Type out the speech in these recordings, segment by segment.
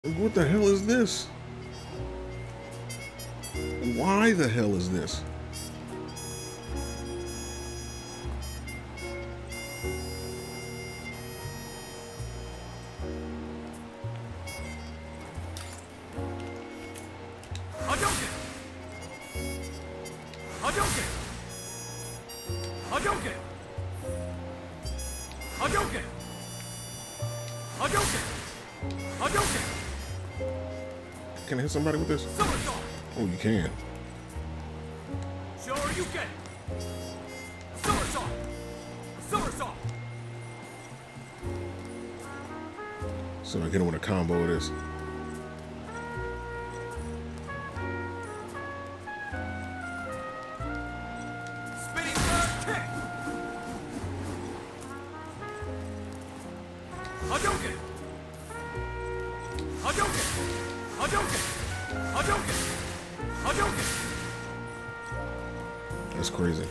What the hell is this? Why the hell is this? Can I hit somebody with this? Oh, you can. So I get him with a combo of this. That's crazy.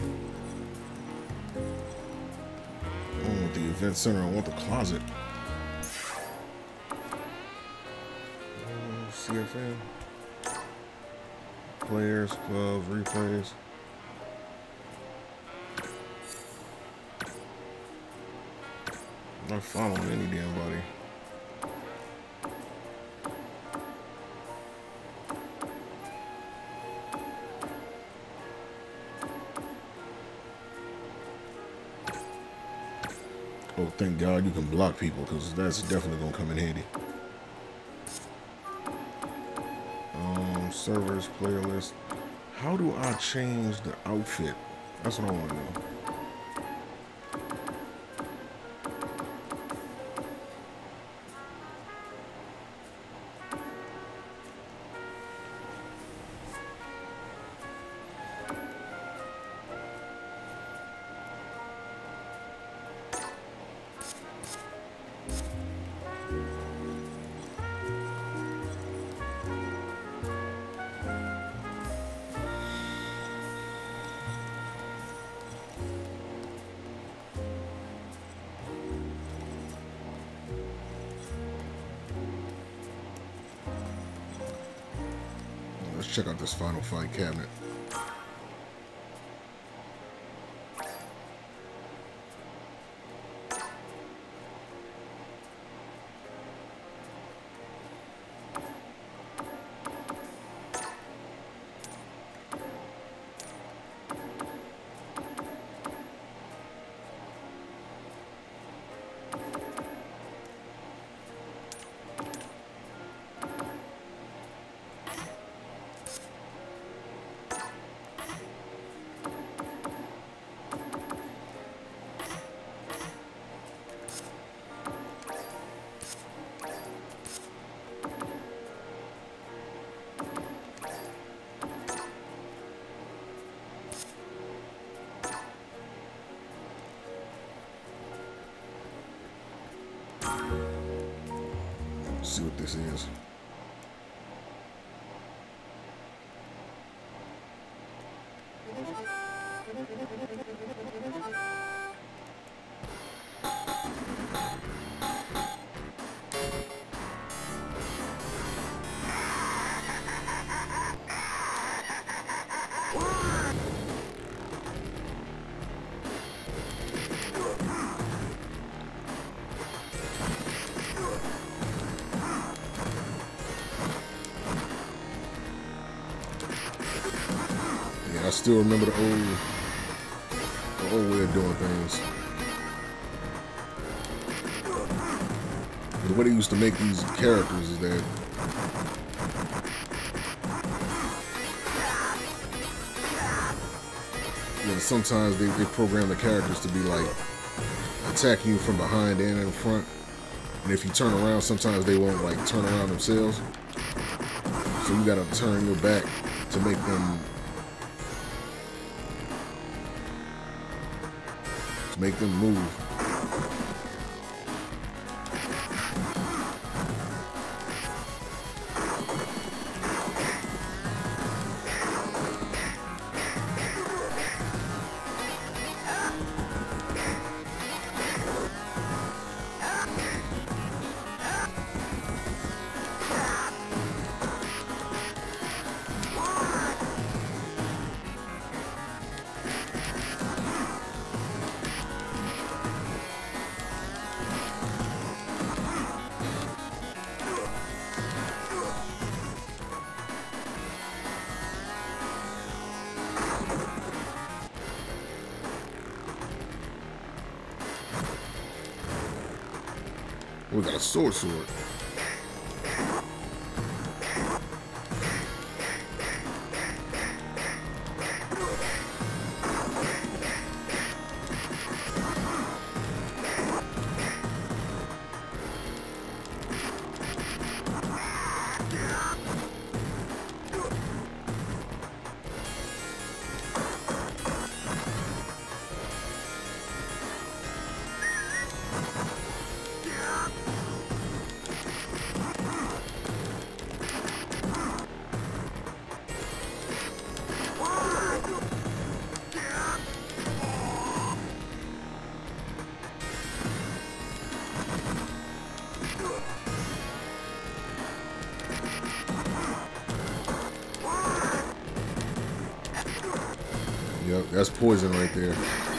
I don't want the event center, I want the closet. CFM. Players, clubs, replays. I'm not following any damn body. Oh, thank God you can block people, because that's definitely going to come in handy. Servers, player list. How do I change the outfit? That's what I want to know. Let's check out this Final Fight cabinet. Let's see what this is. I still remember the old way of doing things. The way they used to make these characters is that sometimes they program the characters to be like attacking you from behind and in front. And if you turn around, sometimes they won't like turn around themselves. So you gotta turn your back to make them move. We got a sword. Yep, that's poison right there.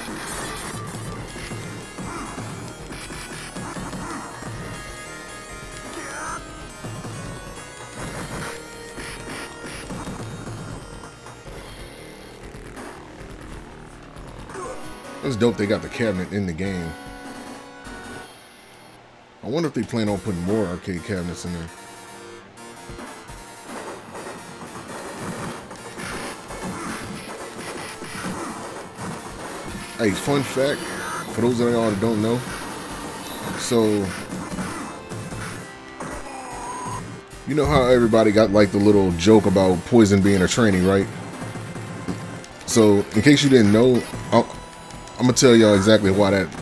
That's dope they got the cabinet in the game. I wonder if they plan on putting more arcade cabinets in there. Hey, fun fact, for those of y'all that don't know, so, you know how everybody got like the little joke about Poison being a tranny, right? So, in case you didn't know, I'm gonna tell y'all exactly why that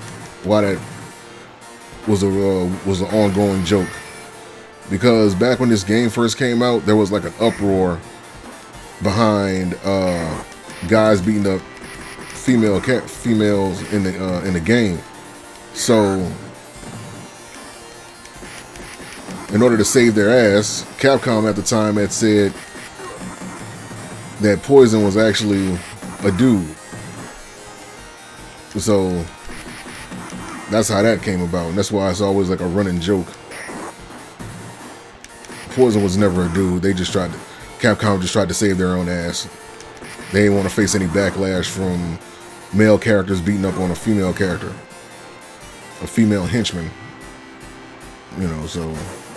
was an ongoing joke. Because back when this game first came out, there was like an uproar behind guys beating up females in the game. So in order to save their ass, Capcom at the time had said that Poison was actually a dude. So that's how that came about, and that's why it's always like a running joke. Poison was never a dude. Capcom just tried to save their own ass. They didn't want to face any backlash from male characters beating up on a female character, a female henchman, you know. So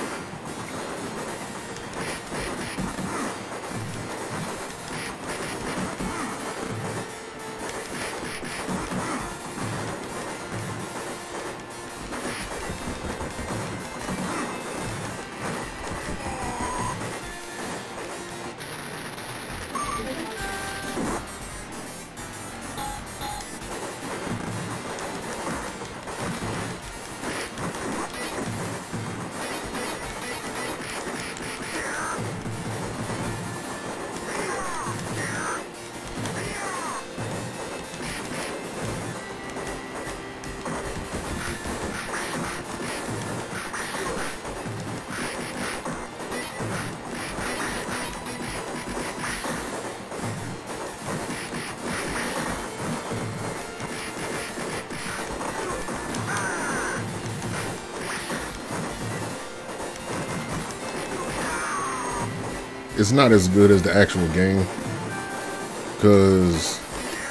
it's not as good as the actual game, because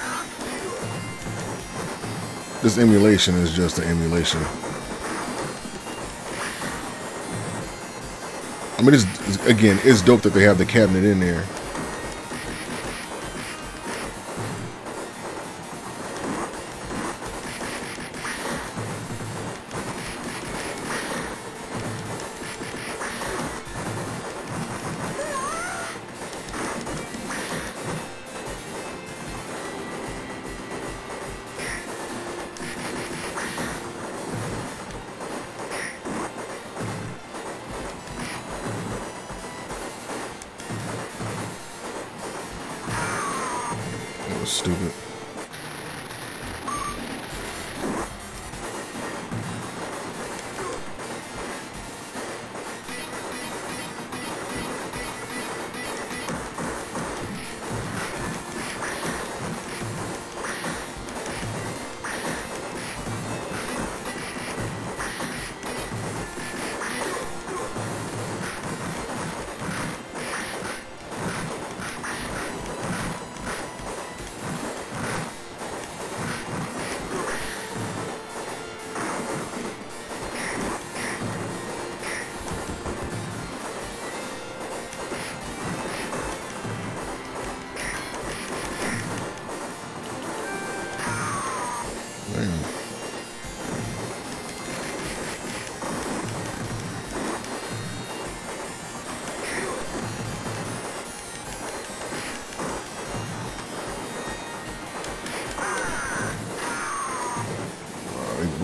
this emulation is just an emulation. I mean, it's dope that they have the cabinet in there. Stupid.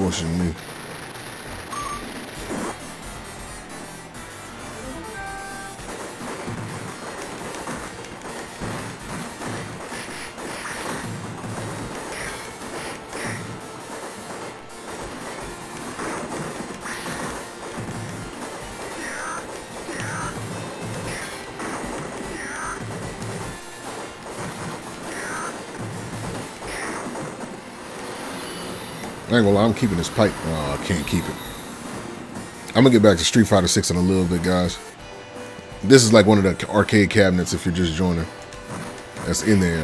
closer than me. I ain't gonna lie, I'm keeping this pipe. I can't keep it. I'm gonna get back to Street Fighter 6 in a little bit, guys. This is like one of the arcade cabinets if you're just joining. That's in there.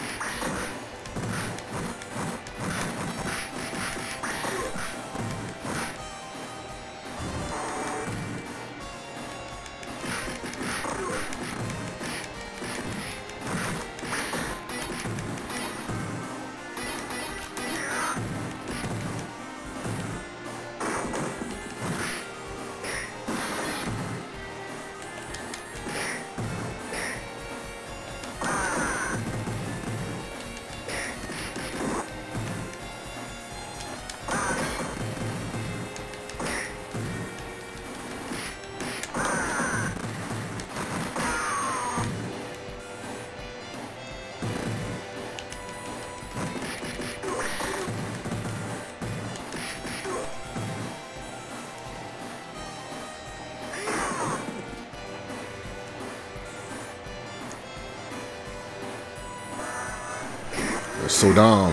Sodom.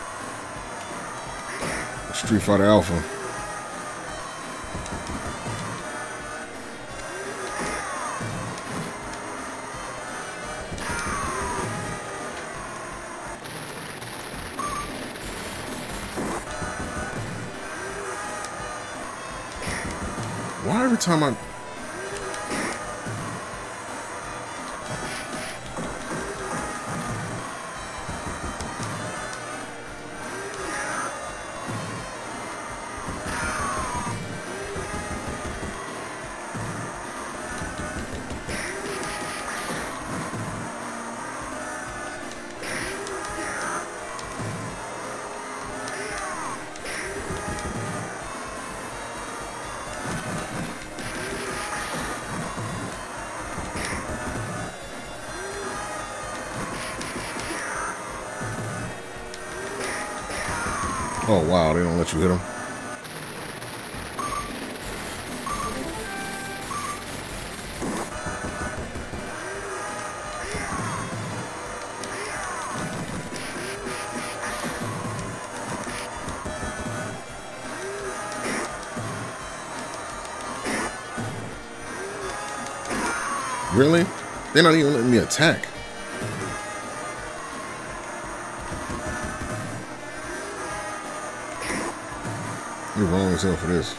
Street Fighter Alpha. Why every time I... Oh, wow, they don't let you hit them. Really? They're not even letting me attack. You're wrong as hell for this.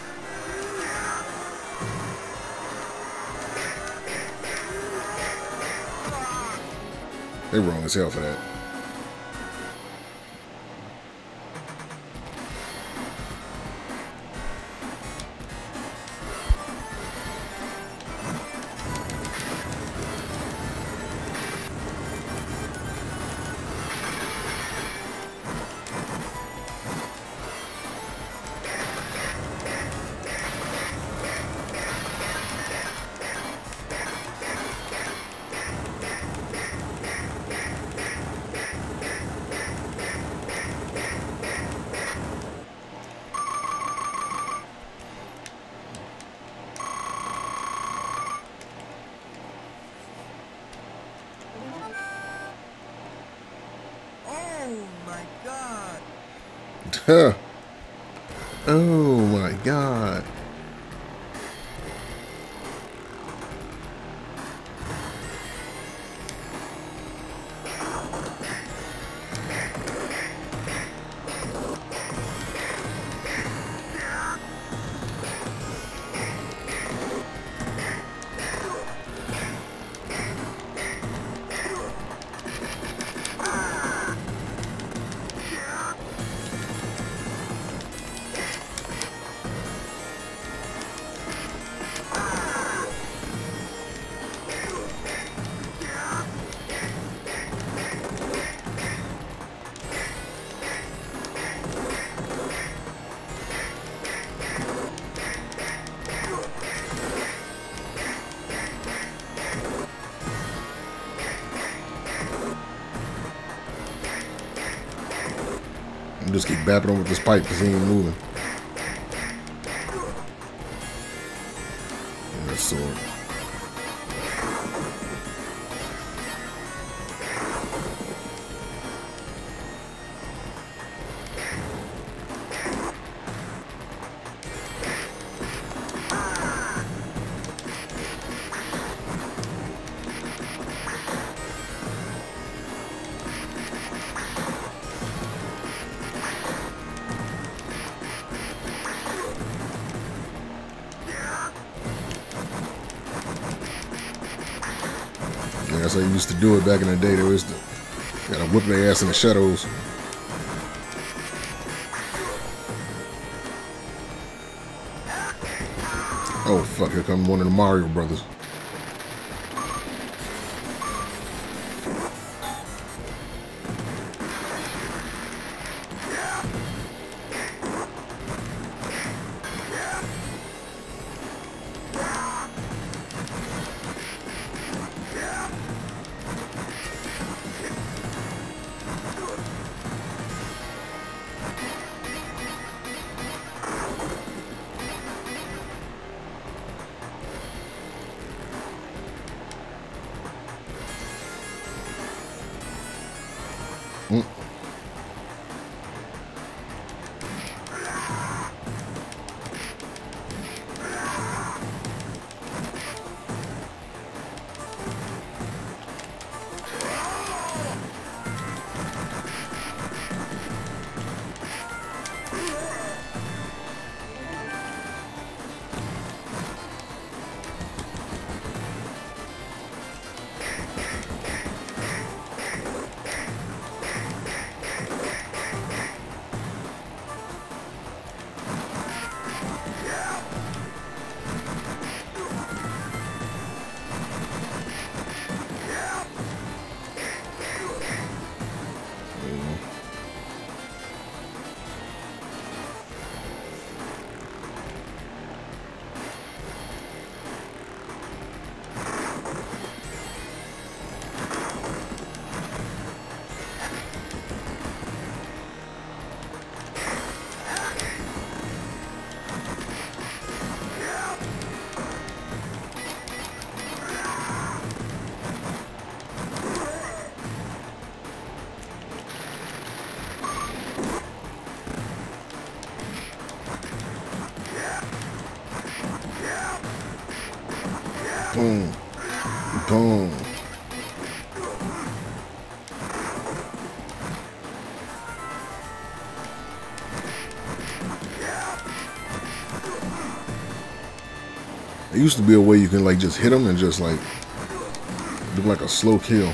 They're wrong as hell for that. Oh my God. Just keep bapping him with this pipe because he ain't moving. And that sword. Yeah, that's how you used to do it back in the day. They used to gotta whip their ass in the shadows. Oh fuck, here comes one of the Mario brothers. Boom. Boom. There used to be a way you can like just hit them and just like do like a slow kill.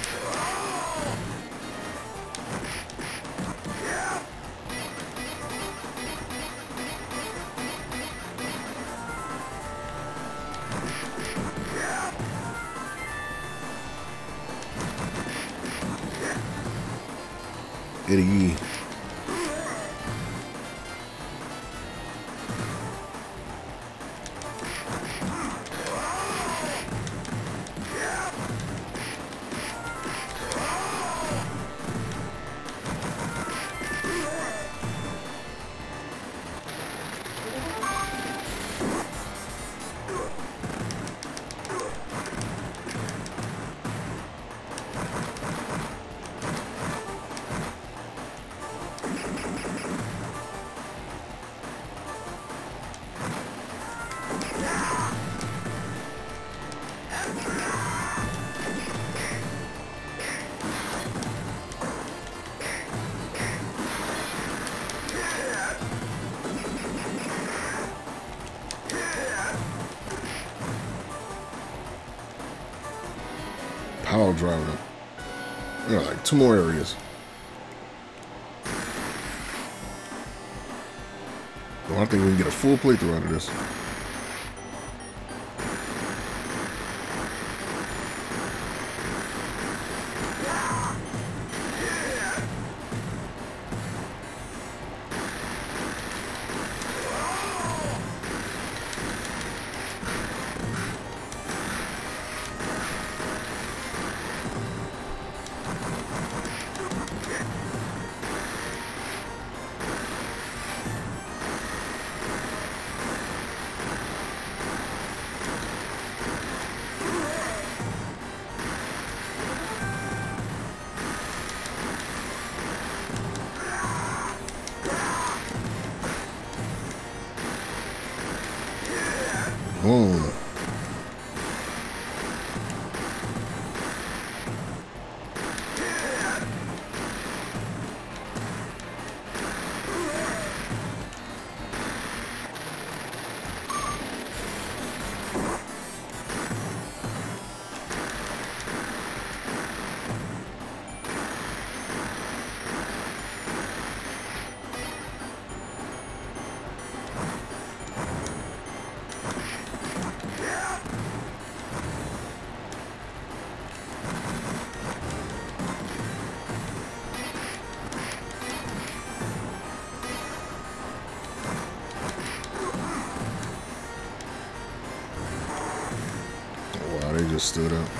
Eddie. Power driving them. Yeah, like 2 more areas. Well, I think we can get a full playthrough out of this. Boom. Wow, they just stood up.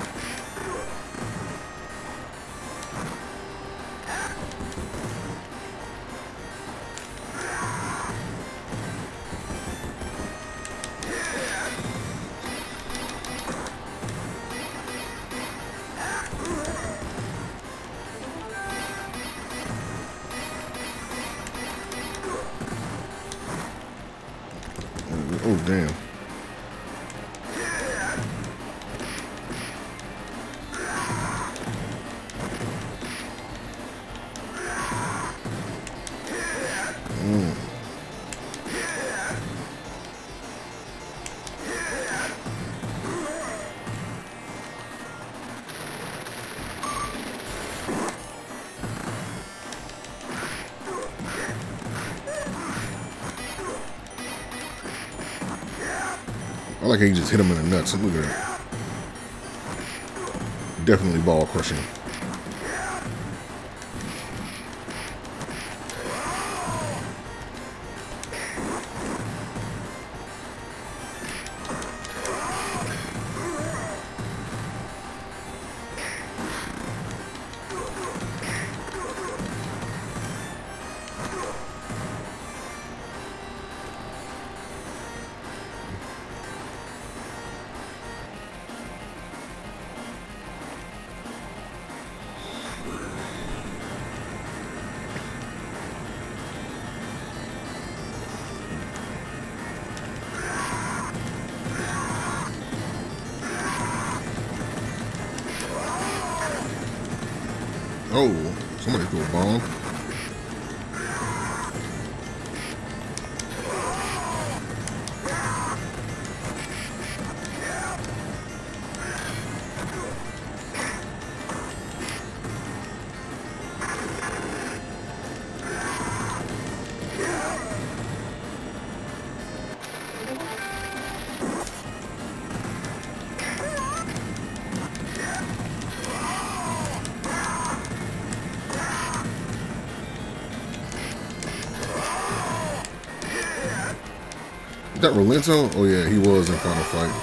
Oh, damn. I like how you just hit him in the nuts. Look at that. Definitely ball crushing. Oh, somebody threw a bomb. Is that Rolento? Oh yeah, he was in Final Fight.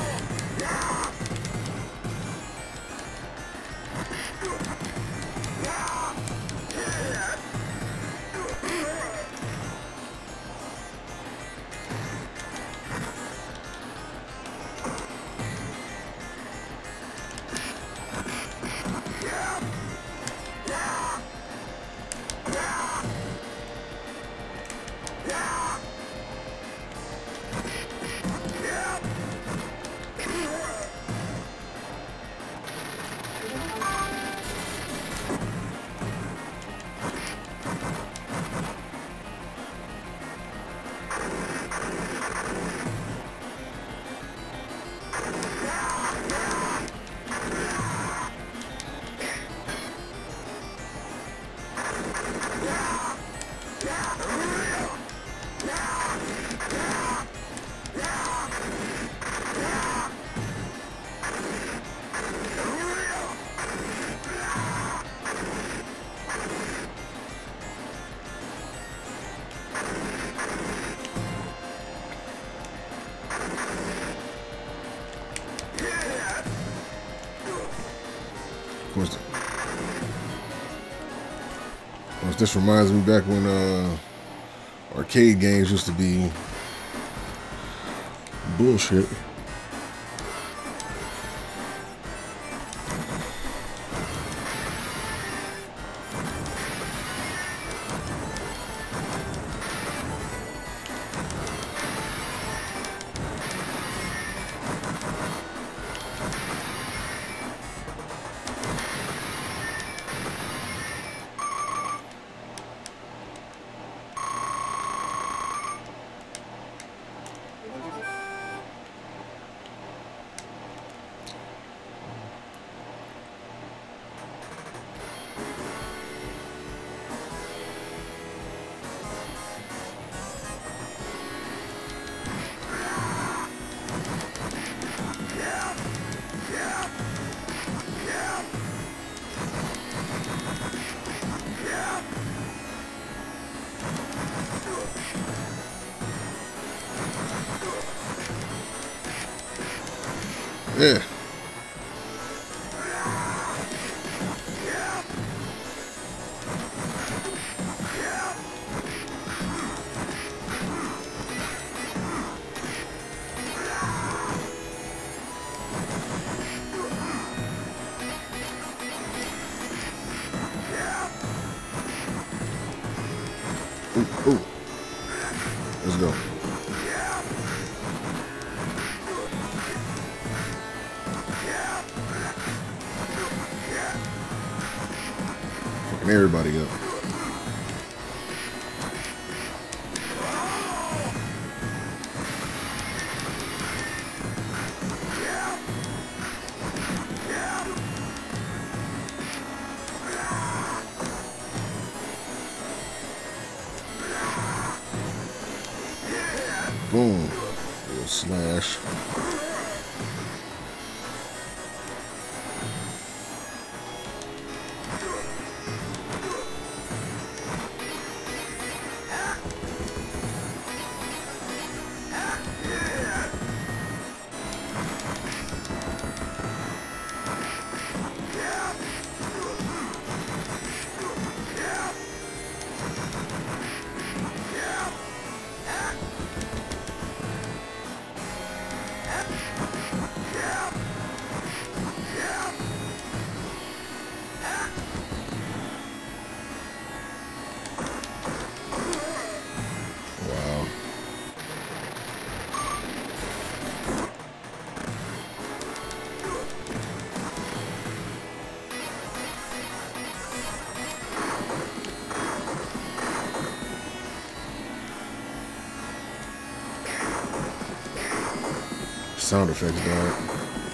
Of course, this reminds me back when arcade games used to be bullshit. Yeah. Ooh, ooh. Let's go. Fucking everybody up. Boom. Little slash. Wow. Sound effects, dog.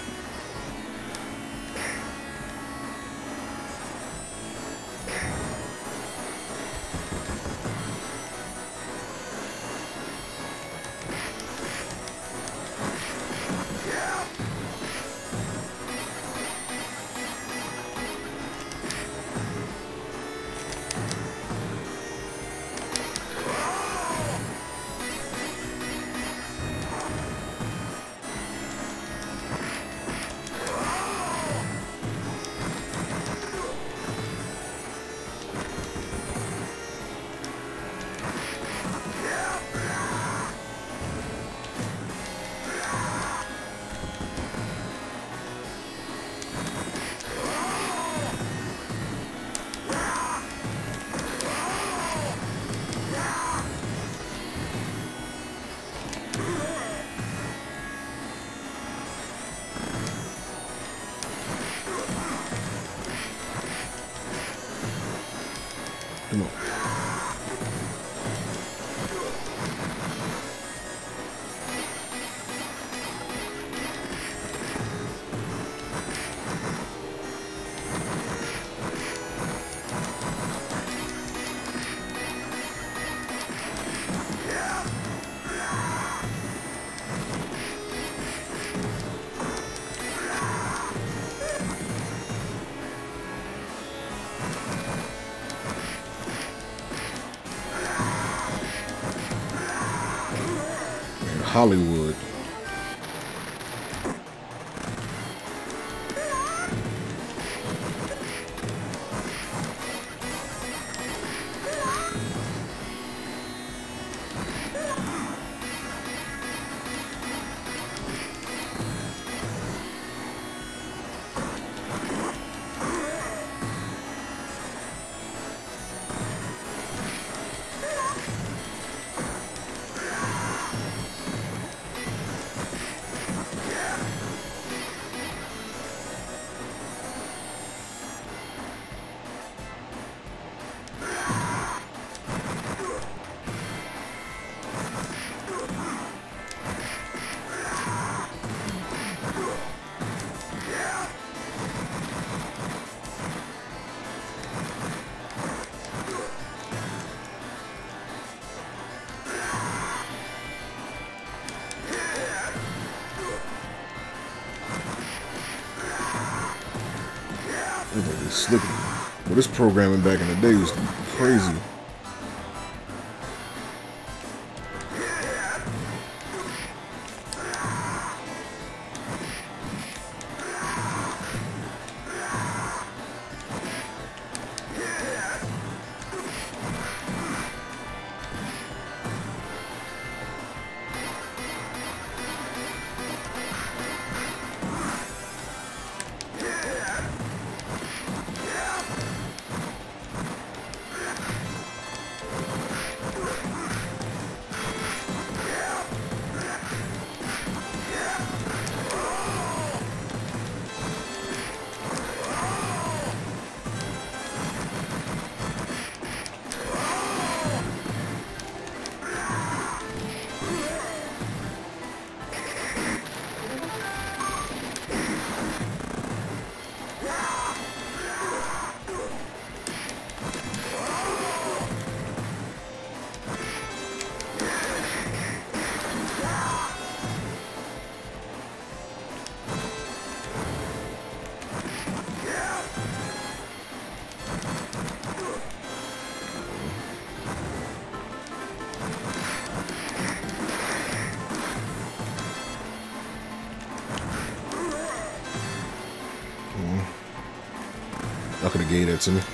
Come on. Hollywood. Look, well, this programming back in the day was crazy. Y'all could have gave that to me.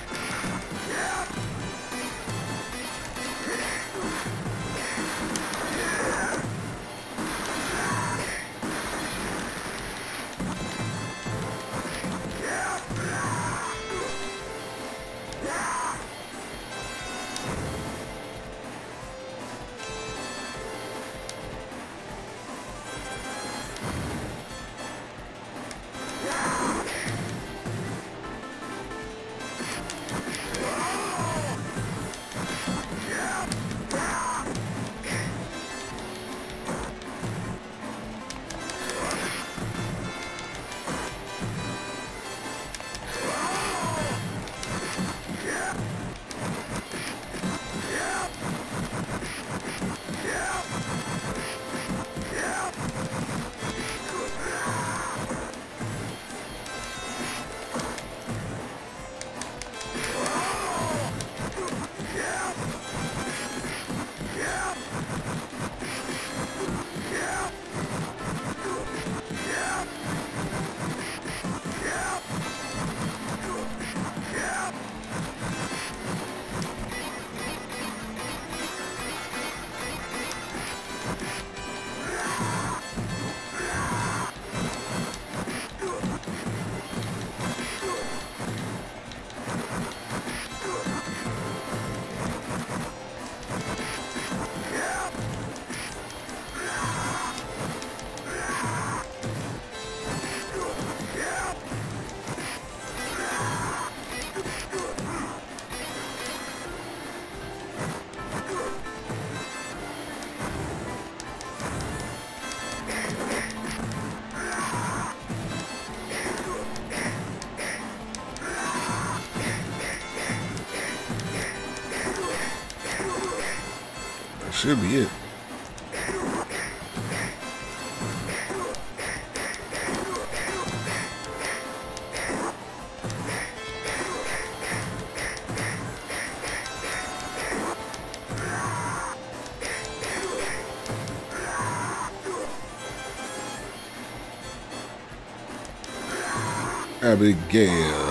Should be it. Abigail.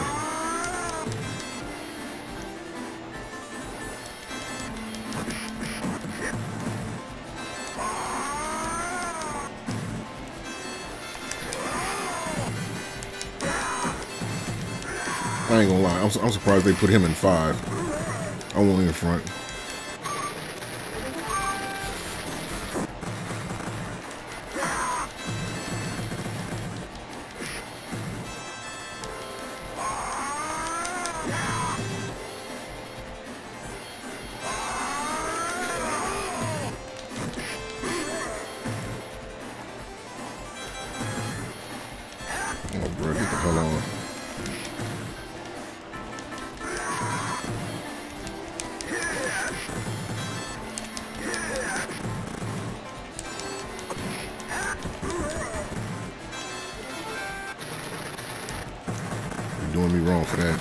I ain't gonna lie, I'm surprised they put him in 5. I won't even front. Oh, bro, get the hell on. Doing me wrong for that.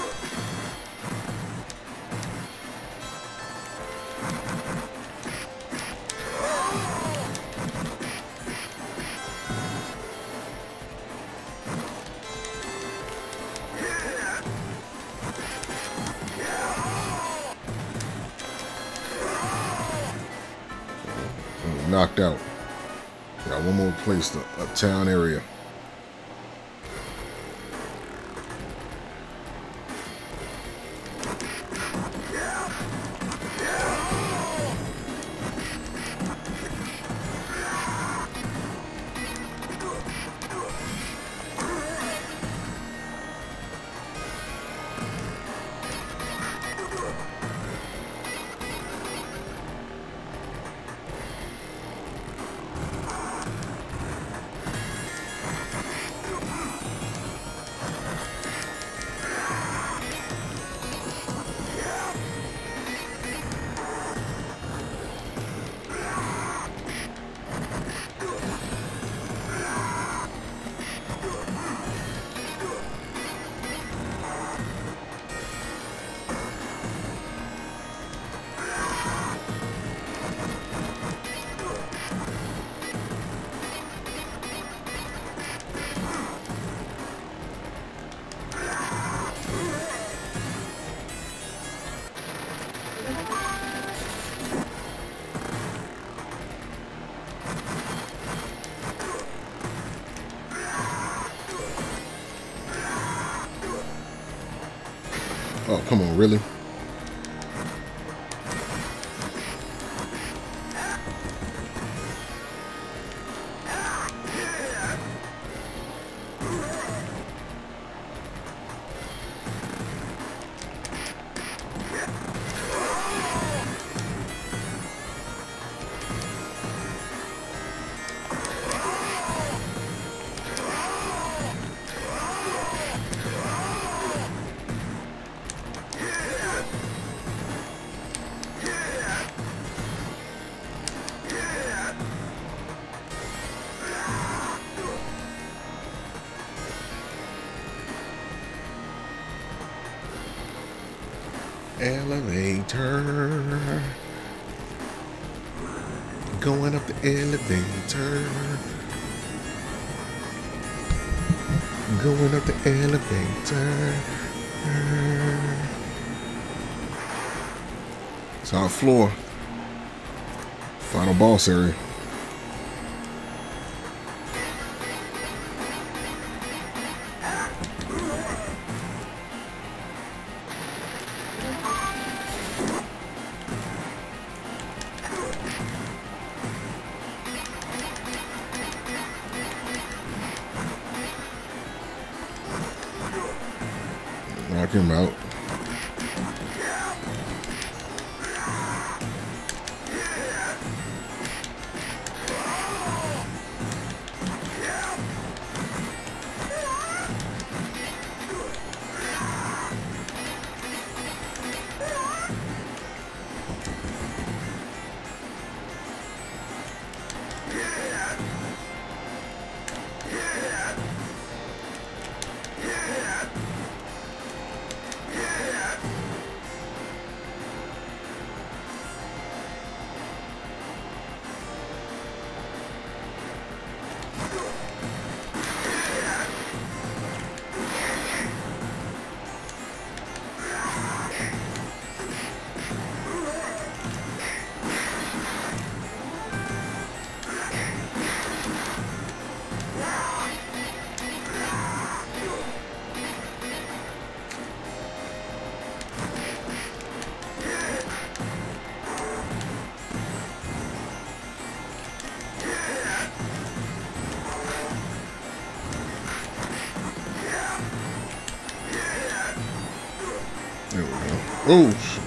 Knocked out. Got one more place, the uptown area. Oh, come on, really? Elevator. Going up the elevator. Going up the elevator. Top floor. Final boss area. Knock him out. There we go. Oh, shit.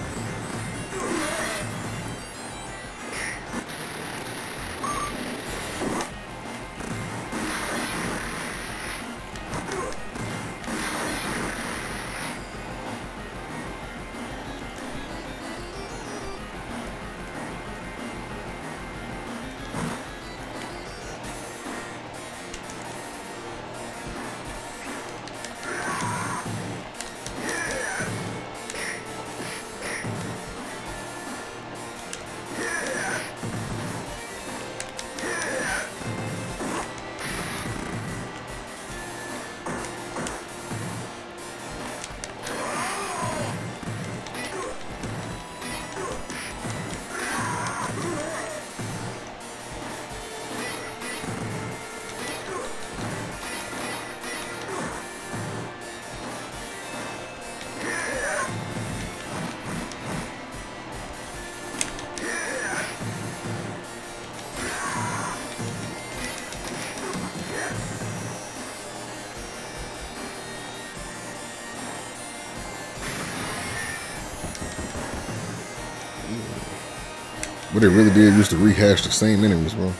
What they really did used to rehash the same enemies, bro.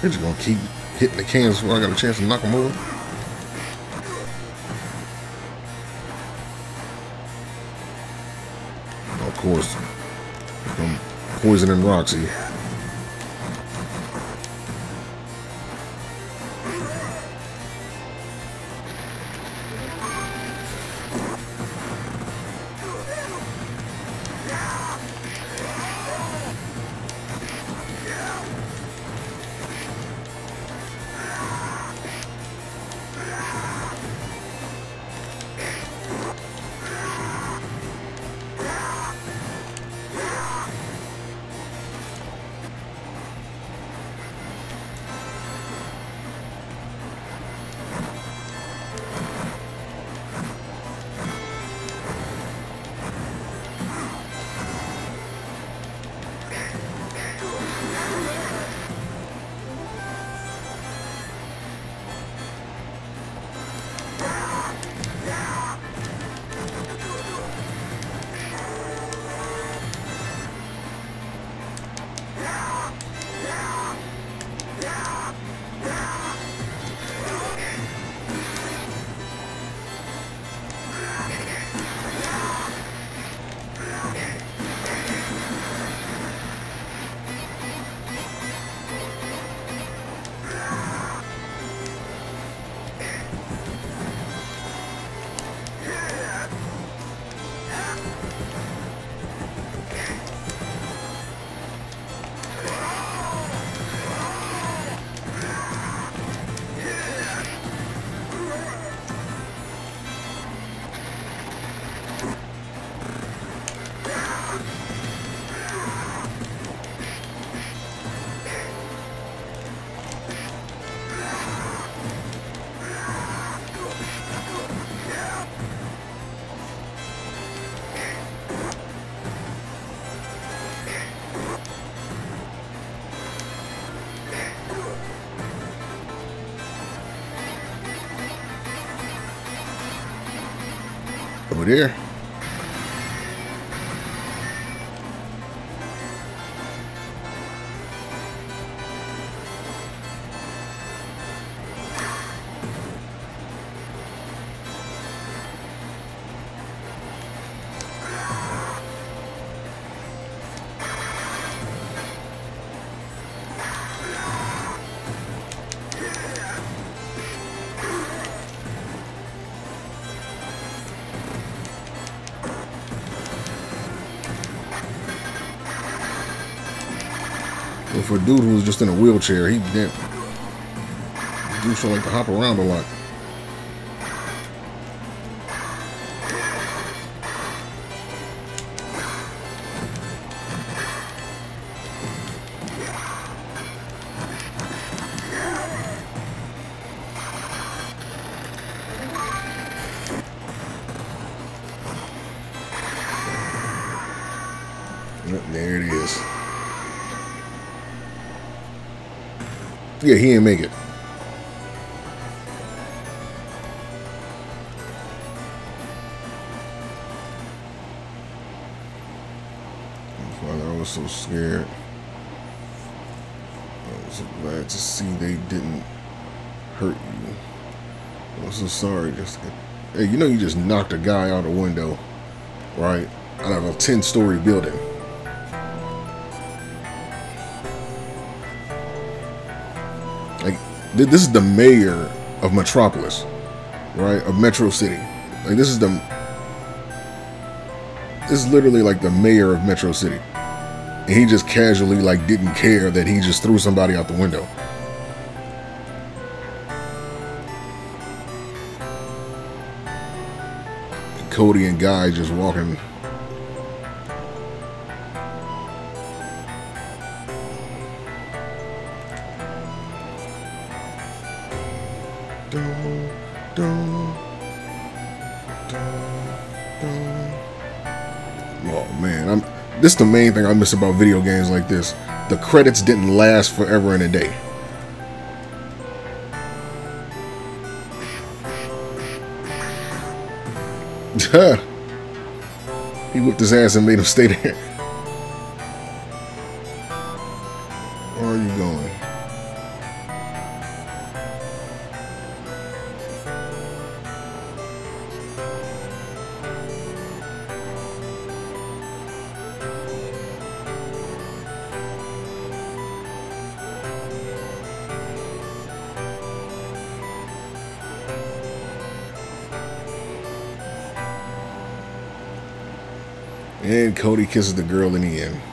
They're just gonna keep hitting the cans before I got a chance to knock them over. Of course, I'm poisoning Roxy. Over there. For a dude who was just in a wheelchair, he didn't do so like to hop around a lot. There it is. Yeah, he didn't make it. I was so scared. I was so glad to see they didn't hurt you. I'm so sorry. Hey, you know you just knocked a guy out a window, right? Out of a 10-story building. This is the mayor of Metropolis, right? Of Metro City. Like this is literally like the mayor of Metro City. And he just casually like didn't care that he just threw somebody out the window. And Cody and Guy just walking. Oh man, this is the main thing I miss about video games like this. The credits didn't last forever and a day. He whipped his ass and made him stay there. Where are you going? And Cody kisses the girl in the end.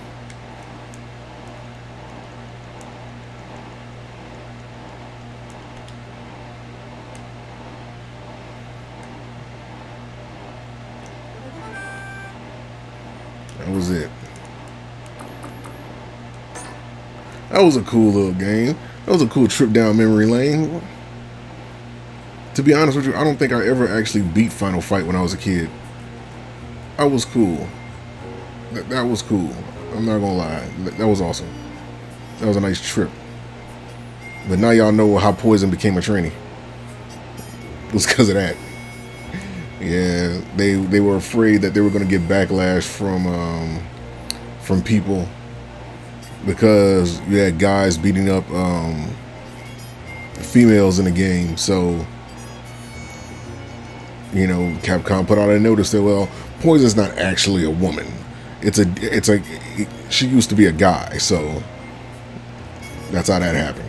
That was it. That was a cool little game. That was a cool trip down memory lane. To be honest with you, I don't think I ever actually beat Final Fight when I was a kid. That was cool. That was cool. I'm not gonna lie. That was awesome. That was a nice trip. But now y'all know how Poison became a trainee. It was because of that. Yeah, they were afraid that they were gonna get backlash from people because you had guys beating up females in the game. So, you know, Capcom put out a notice that, well, Poison's not actually a woman. She used to be a guy, so that's how that happened.